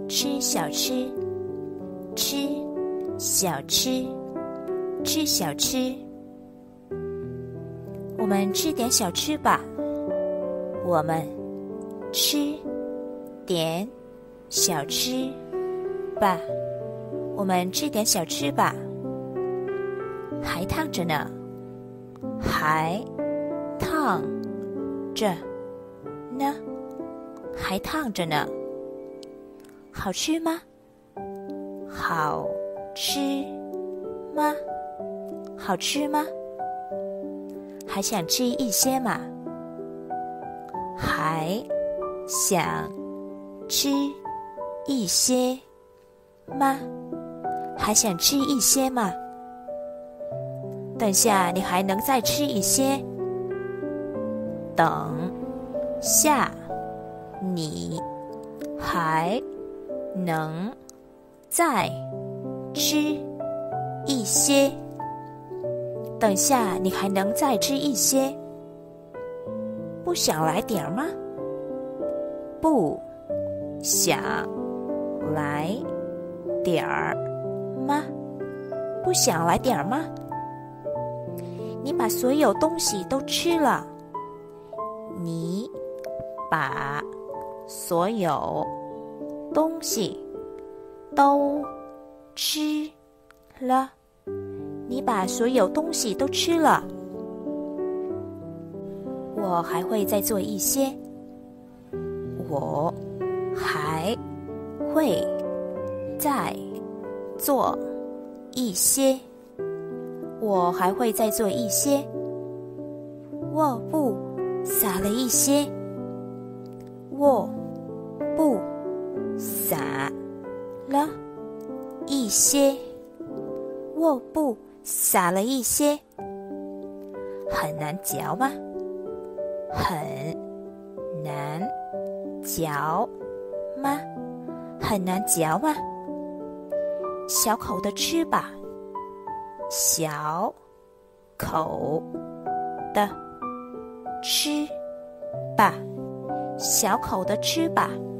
吃小吃，吃小吃，吃小吃。我们吃点小吃吧，我们吃点小吃吧，我们吃点小吃吧。还烫着呢，还烫着呢，还烫着呢。好吃吗？好吃吗？好吃吗？还想吃一些吗？还想吃一些吗？还想吃一些吗？等下你还能再吃一些。等下你还能再吃一些。等下你还能再吃一些。不想来点吗？不想来点儿吗？不想来点儿吗？你把所有东西都吃了。你把所有东西都吃了。你把所有东西都吃了。我还会再做一些。我还会再做一些。我还会再做一些。我不撒了一些。我不撒了一些。我不撒了一些。很难嚼吗？很难嚼吗？很难嚼吗？小口的吃吧。小口的吃吧。小口的吃吧。